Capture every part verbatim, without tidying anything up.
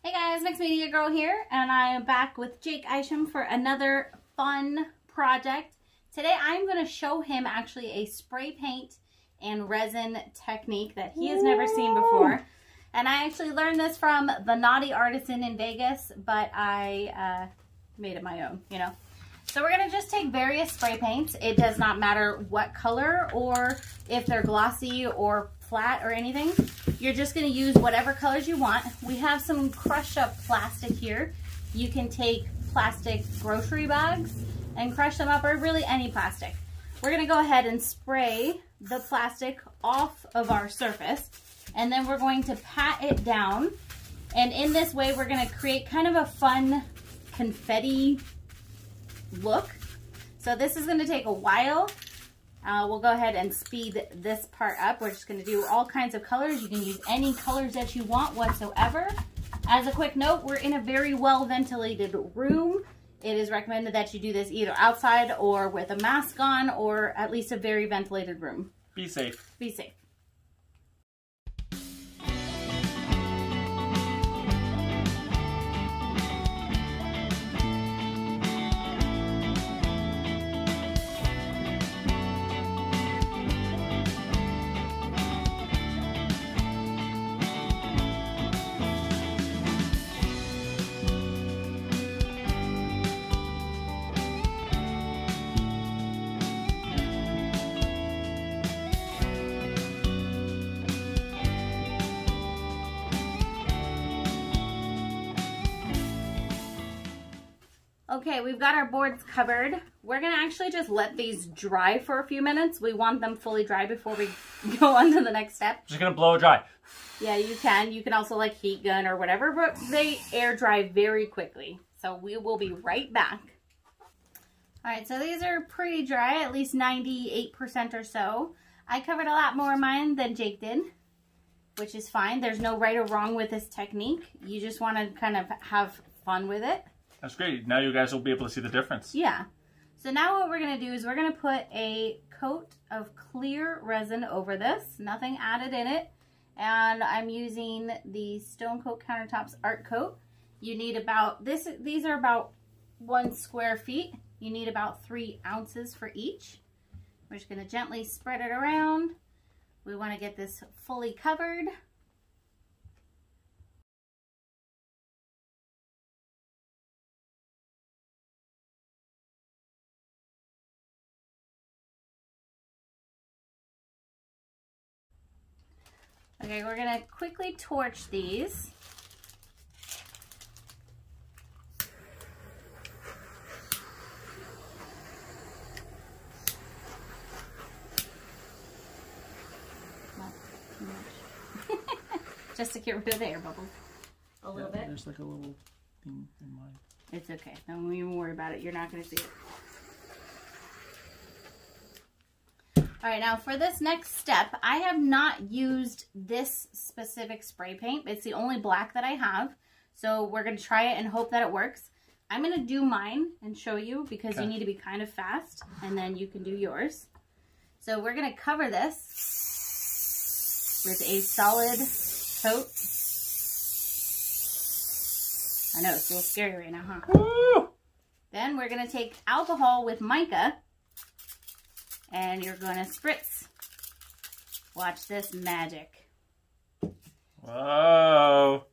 Hey guys, Mixed Media Girl here, and I am back with Jake Isham for another fun project. Today I'm going to show him actually a spray paint and resin technique that he has never seen before. And I actually learned this from the Naughty Artisan in Vegas, but I uh, made it my own, you know. So we're going to just take various spray paints. It does not matter what color or if they're glossy or flat or anything. You're just going to use whatever colors you want. We have some crushed up plastic here. You can take plastic grocery bags and crush them up, or really any plastic. We're going to go ahead and spray the plastic off of our surface, and then we're going to pat it down. And in this way, we're going to create kind of a fun confetti look. So this is going to take a while. Uh, we'll go ahead and speed this part up. We're just going to do all kinds of colors. You can use any colors that you want whatsoever. As a quick note, we're in a very well ventilated room. It is recommended that you do this either outside or with a mask on, or at least a very ventilated room. Be safe. Be safe. Okay, we've got our boards covered. We're gonna actually just let these dry for a few minutes. We want them fully dry before we go on to the next step. Just gonna blow it dry. Yeah, you can. You can also like heat gun or whatever, but they air dry very quickly. So we will be right back. All right, so these are pretty dry, at least ninety-eight percent or so. I covered a lot more of mine than Jake did, which is fine. There's no right or wrong with this technique. You just wanna kind of have fun with it. That's great. Now you guys will be able to see the difference. Yeah. So now what we're going to do is we're going to put a coat of clear resin over this. Nothing added in it. And I'm using the Stone Coat Countertops Art Coat. You need about, this. these are about one square feet. You need about three ounces for each. We're just going to gently spread it around. We want to get this fully covered. Okay, we're gonna quickly torch these. Not too much. Just to get rid of the air bubbles a little yeah, bit. There's like a little thing in mine. It's okay. Don't even worry about it. You're not gonna see it. All right, now for this next step, I have not used this specific spray paint. It's the only black that I have. So we're gonna try it and hope that it works. I'm gonna do mine and show you because okay. You need to be kind of fast, and then you can do yours. So we're gonna cover this with a solid coat. I know, it's a little scary right now, huh? Woo! Then we're gonna take alcohol with mica, and you're gonna spritz. Watch this magic. Whoa.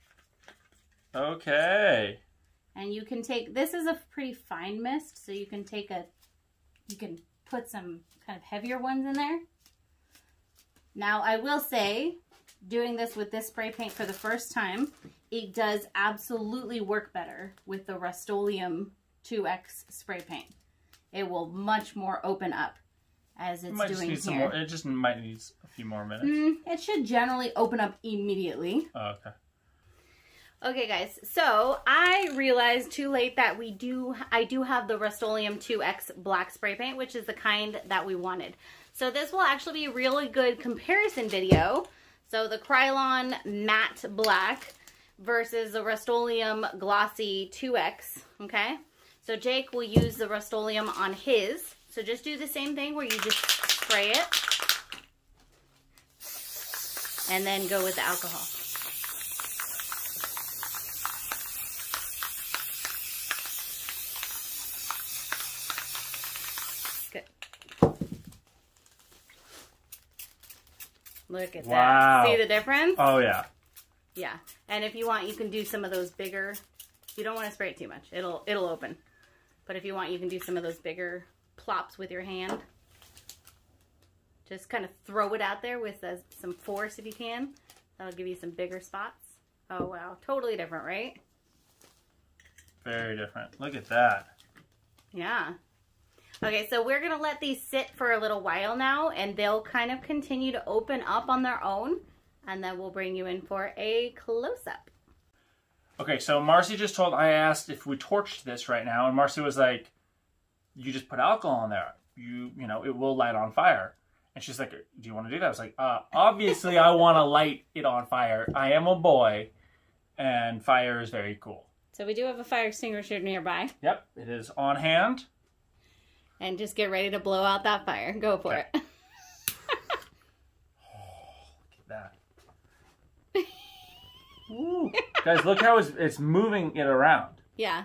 Okay. And you can take, this is a pretty fine mist, so you can take a, you can put some kind of heavier ones in there. Now I will say, doing this with this spray paint for the first time, it does absolutely work better with the Rustoleum two X spray paint. It will much more open up as it's it might doing just need here. Some more, it just might need a few more minutes. Mm, it should generally open up immediately. Oh, okay. Okay guys, so I realized too late that we do, I do have the Rustoleum two X black spray paint, which is the kind that we wanted. So this will actually be a really good comparison video. So the Krylon matte black versus the Rustoleum glossy two X, okay? So Jake will use the Rustoleum on his. So just do the same thing where you just spray it and then go with the alcohol. Look at Wow. that. See the difference? Oh, yeah. Yeah. And if you want, you can do some of those bigger. You don't want to spray it too much. It'll it'll open. But if you want, you can do some of those bigger plops with your hand. Just kind of throw it out there with uh, some force if you can. That'll give you some bigger spots. Oh, wow. Totally different, right? Very different. Look at that. Yeah. Okay, so we're going to let these sit for a little while now, and they'll kind of continue to open up on their own, and then we'll bring you in for a close-up. Okay, so Marcy just told, I asked if we torched this right now, and Marcy was like, you just put alcohol in there. You, you know, it will light on fire. And she's like, do you want to do that? I was like, uh, obviously I want to light it on fire. I am a boy, and fire is very cool. So we do have a fire extinguisher nearby. Yep, it is on hand. And just get ready to blow out that fire. Go for okay. it. Oh, look at that. Ooh. Guys, look how it's, it's moving it around. Yeah.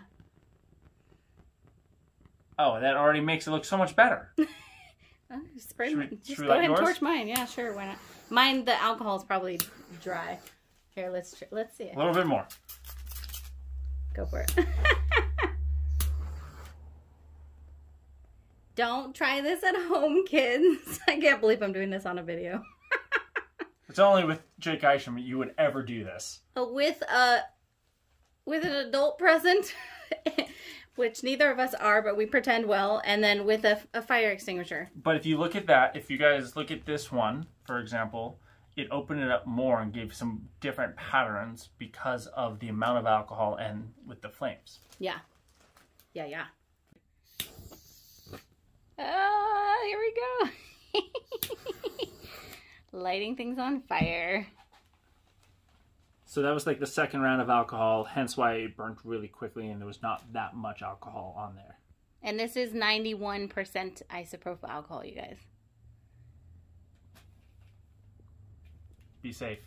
Oh, that already makes it look so much better. Oh, spray should we, just should we go ahead yours? and torch mine. Yeah, sure. Why not? Mine, the alcohol is probably dry. Here, let's let's see it. A little bit more. Go for it. Don't try this at home, kids. I can't believe I'm doing this on a video. It's only with Jake Isham you would ever do this. With a with an adult present, which neither of us are, but we pretend well, and then with a, a fire extinguisher. But if you look at that, if you guys look at this one, for example, it opened it up more and gave some different patterns because of the amount of alcohol and with the flames. Yeah. Yeah, yeah. Ah, here we go. Lighting things on fire. So that was like the second round of alcohol, hence why it burnt really quickly and there was not that much alcohol on there. And this is ninety-one percent isopropyl alcohol, you guys. Be safe.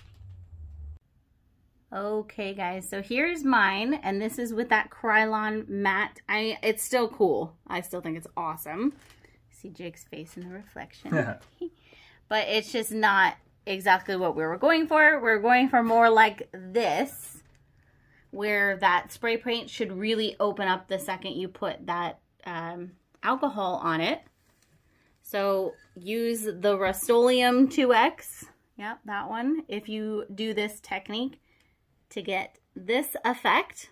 Okay, guys, so here's mine, and this is with that Krylon matte. I it's still cool. I still think it's awesome. See Jake's face in the reflection. But it's just not exactly what we were going for. We're going for more like this, where that spray paint should really open up the second you put that um, alcohol on it. So use the Rustoleum two X. Yep, that one. If you do this technique to get this effect.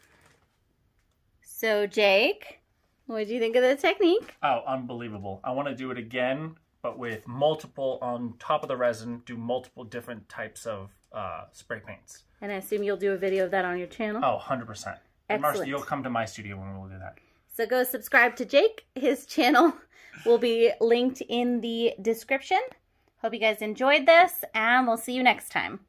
So Jake, what do you think of the technique? Oh, unbelievable. I want to do it again, but with multiple on top of the resin, do multiple different types of uh, spray paints. And I assume you'll do a video of that on your channel? Oh, one hundred percent. And Marcy, you'll come to my studio when we'll do that. So go subscribe to Jake. His channel will be linked in the description. Hope you guys enjoyed this, and we'll see you next time.